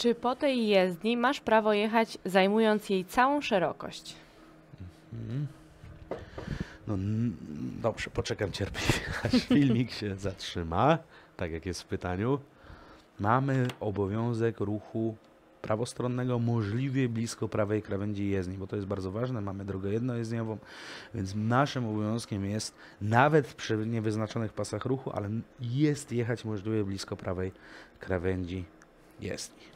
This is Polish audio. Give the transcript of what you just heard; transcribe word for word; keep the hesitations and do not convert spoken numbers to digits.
Czy po tej jezdni masz prawo jechać, zajmując jej całą szerokość? Mhm. No n- dobrze, poczekam cierpliwie, aż filmik się zatrzyma, tak jak jest w pytaniu. Mamy obowiązek ruchu prawostronnego możliwie blisko prawej krawędzi jezdni, bo to jest bardzo ważne. Mamy drogę jednojezdniową, więc naszym obowiązkiem jest, nawet przy niewyznaczonych pasach ruchu, ale jest jechać możliwie blisko prawej krawędzi jezdni.